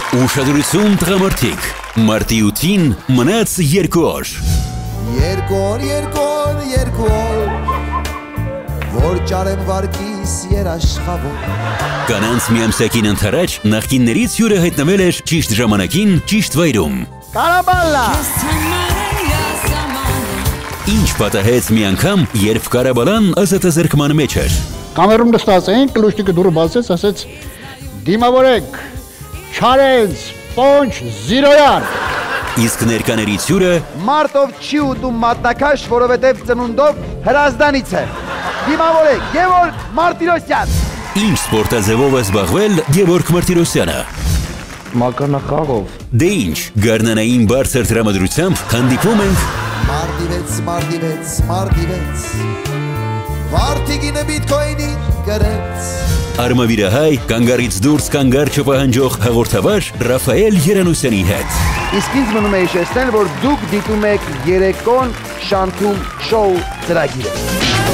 Ուշադրություն տղամարդիկ, մարտի 8-ին մնաց 2 օր։ Երկու օր, որ ճարեմ վարկիս երաշխավոր։ Կանանց միամսակին ընթരാճ նախկիններից հյուրը հայտնվել էր ճիշտ ժամանակին, ճիշտ վայրում։ Կարաբալլա։ Ինչ պատահեց մի անգամ, երբ Կարաբալան ազատազրկման մեջ էր։ Կամերում նստած էին, կլուշտիկը դուրը բացեց, ասեց դիմավորեք, չարենց, պոնչ, զիրոյան։ Իսկ ներկաներից հյուրը Մարտով չի ուտում մատնակաշ, որովհետև ծնունդով հրազդանից է։ Դիմավորեք, Գևորգ Մարտիրոսյան։ ինչ սպորտաձևով է զբաղվել Գևորգ Մարտիրոսյանը։ Մակարդակով։ Դե ինչ, գարնանային բարձր տրամադրությամբ հանդիպում ենք Մարդիվեց, Վարդիգինը բիտկոյնի գրեց։ Արմավիրահայ, կանգարից դուրս կանգար չպահանջող հաղորդավար Ռաֆայել Երանուսյանի հետ։ Իսկ ինձ մնում է հիշեցնել, որ դուք դիտում եք երեկոն շանթում շոու ծրագիրը։